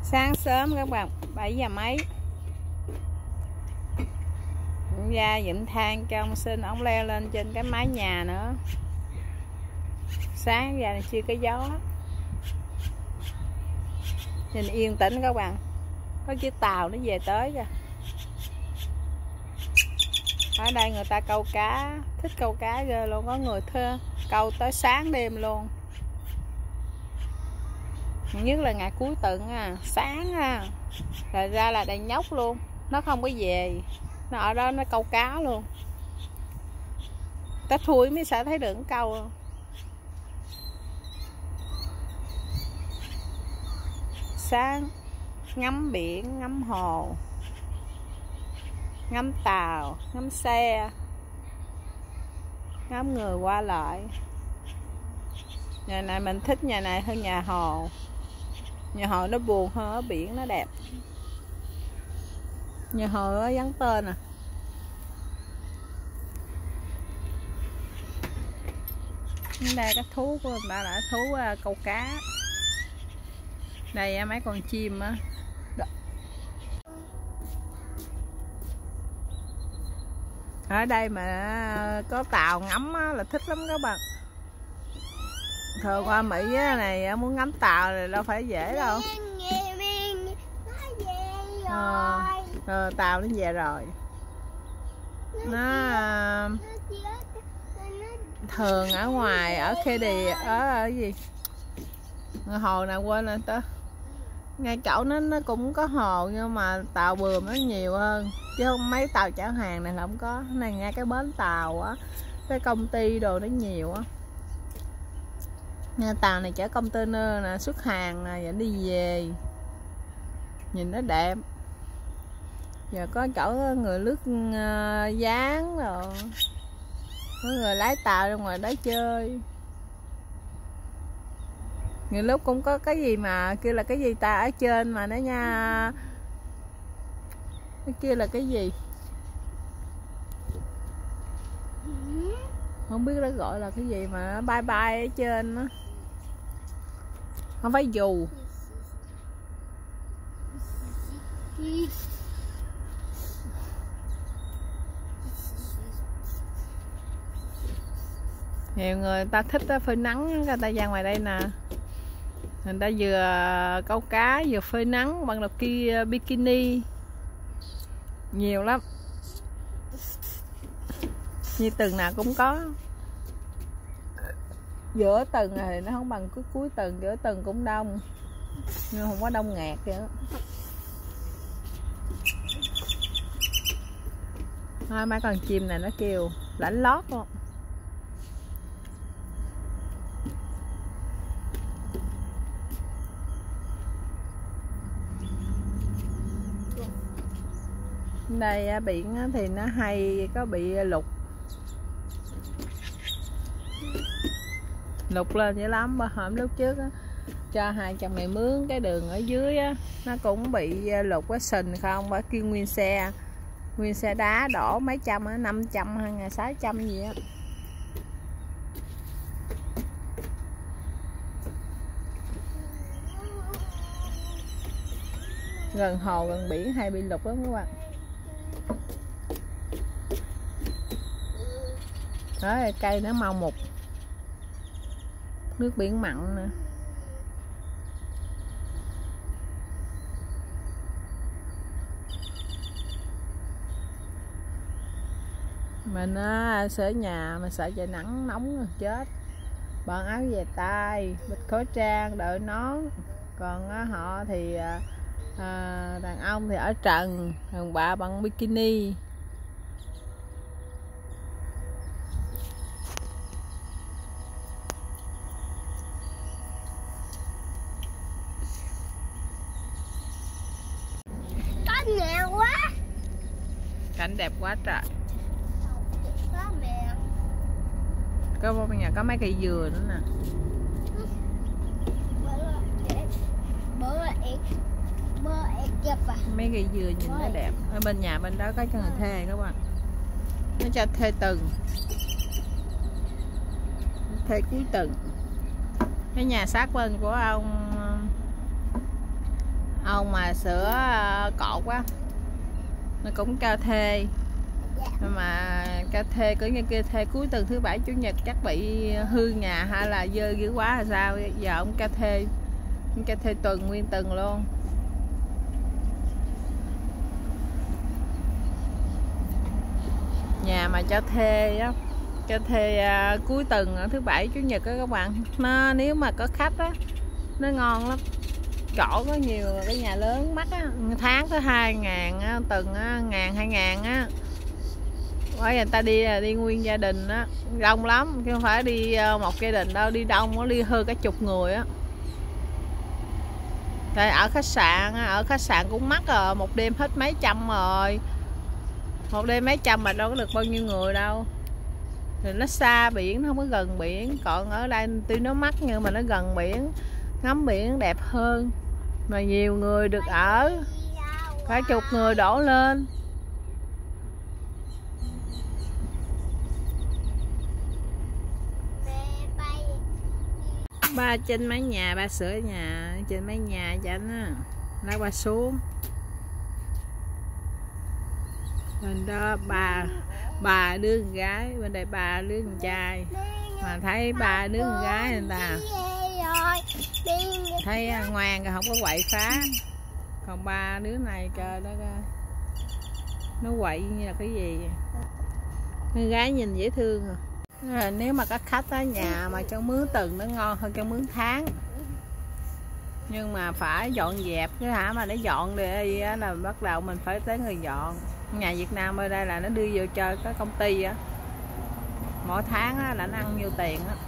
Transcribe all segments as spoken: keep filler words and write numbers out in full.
Sáng sớm các bạn, bảy giờ mấy ra dựng than cho ông Sinh, ông leo lên trên cái mái nhà nữa. Sáng ra chưa có gió, nhìn yên tĩnh các bạn. Có chiếc tàu nó về tới kìa. Ở đây người ta câu cá, thích câu cá ghê luôn, có người thuê câu tới sáng đêm luôn. Nhất là ngày cuối tuần à, sáng à, rồi ra là đầy nhóc luôn, nó không có về, nó ở đó nó câu cá luôn. Ta thui mới sẽ thấy được câu. Sáng ngắm biển, ngắm hồ, ngắm tàu, ngắm xe, ngắm người qua lại. Nhà này mình thích nhà này hơn nhà hồ. Nhà hồ nó buồn hơn, ở biển nó đẹp. Nhà hồ nó vắng tên à. Đây cái thú của người ta là thú câu cá. Đây mấy con chim á. Ở đây mà có tàu ngắm á, là thích lắm các bạn. Thường qua Mỹ này muốn ngắm tàu thì đâu phải dễ đâu. Ờ, ờ, tàu nó về rồi. Nó thường ở ngoài, ở Khady, ở, ở gì hồ nào quên rồi ta. Ngay chỗ nó nó cũng có hồ nhưng mà tàu bườm nó nhiều hơn, chứ không mấy tàu chở hàng này là không có. Này ngay cái bến tàu á, cái công ty đồ nó nhiều á. Nha, tàu này chở container nè, xuất hàng nè, và đi về. Nhìn nó đẹp. Giờ có chỗ người lướt uh, dáng rồi, có người lái tàu ra ngoài đó chơi. Nhiều lúc cũng có cái gì mà kia là cái gì ta ở trên mà nó nha. Cái kia là cái gì không biết nó gọi là cái gì mà nó bay bay ở trên đó. Không phải dù. Nhiều người ta thích phơi nắng, người ta ra ngoài đây nè. Người ta vừa câu cá vừa phơi nắng bằng độc kia bikini. Nhiều lắm. Như tuần nào cũng có. Giữa tuần thì nó không bằng cuối cuối tuần, giữa tuần cũng đông. Nhưng không có đông ngạt vậy đó. Hai mấy con chim này nó kêu lãnh lót luôn. Đây biển thì nó hay có bị lục lục lên dữ lắm. Bữa hôm lúc trước á, cho hai chồng này mướn cái đường ở dưới á, nó cũng bị lục cái sình không, bởi kêu nguyên xe nguyên xe đá đổ mấy trăm á, năm trăm hay ngày sáu trăm gì á. Gần hồ gần biển hay bị lục lắm các bạn. Đó, cây nó mau mục. Nước biển mặn nè. Mình á, sợ nhà mà sợ trời nắng nóng rồi chết. Bận áo về tay, bịt khẩu trang, đội nón. Còn á, họ thì à, đàn ông thì ở trần, đàn bà bằng bikini. Nghèo quá. Cảnh đẹp quá trời. Có bên nhà có mấy cây dừa nữa nè. Mấy cây dừa nhìn nó đẹp. Ở bên nhà bên đó có cho người thuê các bạn. Nó cho thuê tuần, thuê cuối tuần. Cái nhà sát bên của ông ông mà sửa cột á, nó cũng cho thuê. Nhưng mà cho thuê cứ như kia thuê cuối tuần thứ bảy chủ nhật chắc bị hư nhà hay là dơ dữ quá là sao. Giờ ông cho thuê, ông cho thuê tuần nguyên tuần luôn. Nhà mà cho thuê á, cho thuê uh, cuối tuần thứ bảy chủ nhật á các bạn, nó nếu mà có khách á nó ngon lắm. Chỗ có nhiều cái nhà lớn mắc á, tháng tới hai ngàn á, tuần á, ngàn hai ngàn á. Bởi người ta đi là đi nguyên gia đình á, đông lắm chứ không phải đi một gia đình đâu, đi đông á, đi hơn cả chục người á. Tại ở khách sạn á, ở khách sạn cũng mắc rồi, một đêm hết mấy trăm rồi. Một đêm mấy trăm mà đâu có được bao nhiêu người đâu. Thì nó xa biển, nó không có gần biển. Còn ở đây tuy nó mắc nhưng mà nó gần biển, ngắm biển đẹp hơn. Mà nhiều người được ở, cả chục người đổ lên. Ba trên mái nhà, ba sửa nhà trên mái nhà cho anh á, lái qua xuống. Bên đó ba ba đứa con gái, bên đây ba đứa con trai. Mà thấy ba đứa con gái người ta thấy ngoan rồi, không có quậy phá. Còn ba đứa này trời đó, nó quậy như là cái gì vậy? Con gái nhìn dễ thương rồi. À, nếu mà có khách ở nhà mà cho mướn tuần nó ngon hơn cho mướn tháng. Nhưng mà phải dọn dẹp chứ hả, mà để dọn đi là bắt đầu mình phải tới người dọn. Nhà Việt Nam ở đây là nó đưa vô cho cái công ty á, mỗi tháng á, là nó ăn nhiêu tiền á,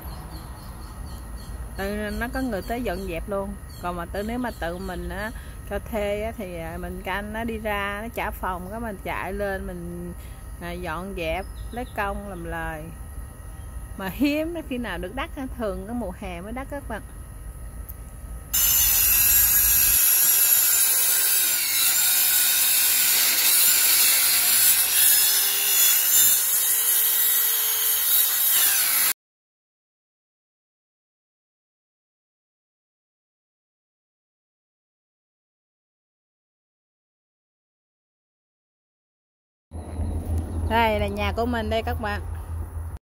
từ nó có người tới dọn dẹp luôn. Còn mà tự nếu mà tự mình á, cho thuê á, thì mình canh nó đi ra nó trả phòng, cái mình chạy lên mình à, dọn dẹp lấy công làm lời. Mà hiếm khi nào được đắt, thường cái mùa hè mới đắt các bạn. Đây là nhà của mình đây các bạn.